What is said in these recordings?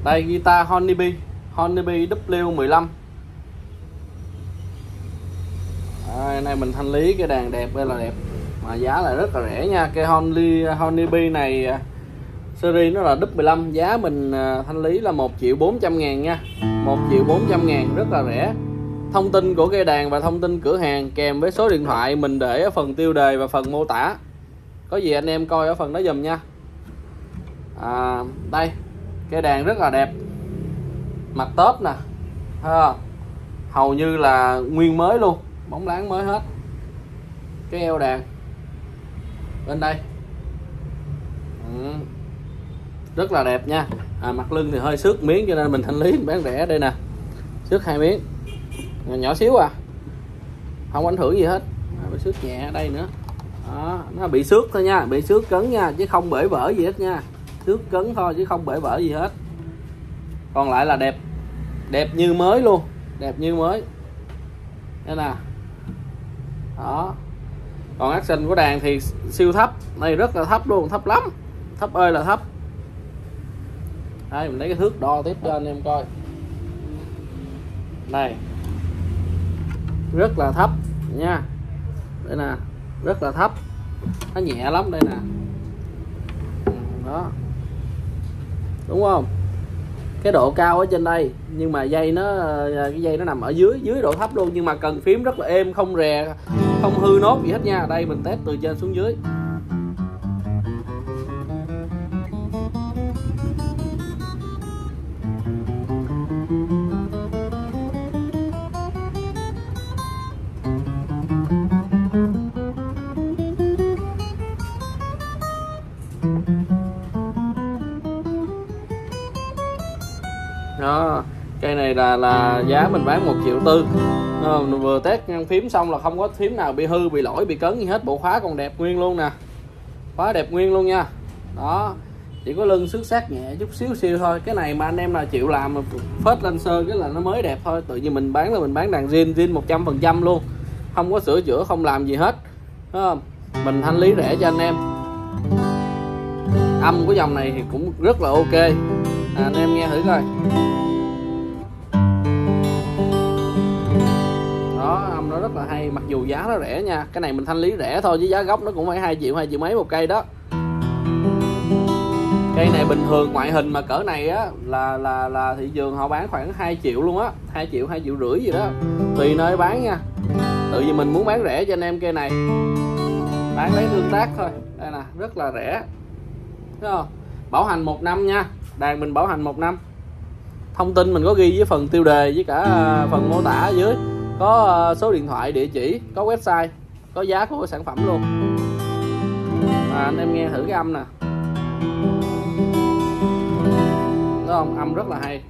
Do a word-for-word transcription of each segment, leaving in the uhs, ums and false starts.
Đây guitar Honeybee Honeybee W mười lăm. Đây này mình thanh lý cái đàn đẹp, đây là đẹp mà giá lại rất là rẻ nha. Cái Honey Honeybee này series nó là W mười lăm, giá mình thanh lý là một triệu bốn trăm ngàn nha. Một triệu bốn trăm ngàn, rất là rẻ. Thông tin của cây đàn và thông tin cửa hàng kèm với số điện thoại mình để ở phần tiêu đề và phần mô tả. Có gì anh em coi ở phần đó dùm nha. À, đây cây đàn rất là đẹp, mặt tớp nè, ha, hầu như là nguyên mới luôn, bóng láng mới hết. Cái eo đàn bên đây ừ, rất là đẹp nha. À, mặt lưng thì hơi xước miếng cho nên mình thanh lý mình bán rẻ. Đây nè, xước hai miếng nhỏ xíu à, không ảnh hưởng gì hết. À, bị xước nhẹ ở đây nữa đó, nó bị xước thôi nha, bị xước cấn nha, chứ không bể vỡ gì hết nha. Xước cấn thôi chứ không bể vỡ gì hết. Còn lại là đẹp, đẹp như mới luôn, đẹp như mới. Đây nè đó. Còn action của đàn thì siêu thấp, này rất là thấp luôn, thấp lắm, thấp ơi là thấp. Đây mình lấy cái thước đo tiếp cho anh em coi. Này rất là thấp nha, đây nè, rất là thấp, nó nhẹ lắm. Đây nè đó, đúng không? Cái độ cao ở trên đây nhưng mà dây nó, cái dây nó nằm ở dưới dưới độ thấp luôn, nhưng mà cần phím rất là êm, không rè, không hư nốt gì hết nha. Đây mình test từ trên xuống dưới. Đó, cây này là là giá mình bán một triệu tư. Đó, mình vừa test ngăn phím xong là không có phím nào bị hư, bị lỗi, bị cấn gì hết. Bộ khóa còn đẹp nguyên luôn nè, khóa đẹp nguyên luôn nha. Đó, chỉ có lưng xước sát nhẹ chút xíu xíu thôi. Cái này mà anh em nào chịu làm mà phết lên sơn cái là nó mới đẹp thôi. Tự nhiên mình bán là mình bán đàn zin zin một trăm phần trăm luôn, không có sửa chữa, không làm gì hết. Đúng không? Mình thanh lý rẻ cho anh em. Âm của dòng này thì cũng rất là ok. À, anh em nghe thử coi. Đó, âm nó rất là hay, mặc dù giá nó rẻ nha. Cái này mình thanh lý rẻ thôi chứ giá gốc nó cũng phải hai triệu, hai triệu mấy một cây đó. Cây này bình thường ngoại hình mà cỡ này á là là là thị trường họ bán khoảng hai triệu luôn á, hai triệu, hai triệu rưỡi gì đó, tùy nơi bán nha. Tự vì mình muốn bán rẻ cho anh em cây này, bán lấy tương tác thôi. Đây nè, rất là rẻ. Thấy không? Bảo hành một năm nha, đàn mình bảo hành một năm. Thông tin mình có ghi với phần tiêu đề với cả phần mô tả ở dưới, có số điện thoại, địa chỉ, có website, có giá của sản phẩm luôn. À, anh em nghe thử cái âm nè, đúng không? Âm rất là hay.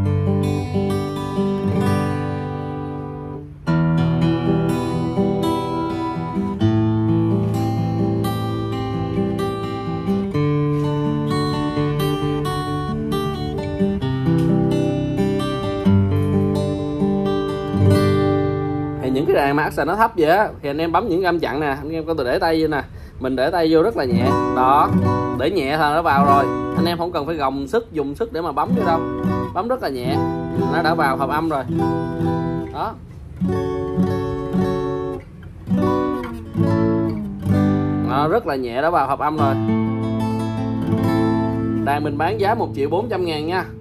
Những cái đàn mà action nó thấp vậy á thì anh em bấm những âm chặn nè, anh em có từ để tay vô nè, mình để tay vô rất là nhẹ đó, để nhẹ thôi nó vào rồi, anh em không cần phải gồng sức, dùng sức để mà bấm vô đâu, bấm rất là nhẹ, nó đã vào hợp âm rồi đó. Đó, rất là nhẹ đã vào hợp âm rồi. Đàn mình bán giá một triệu bốn trăm ngàn nha.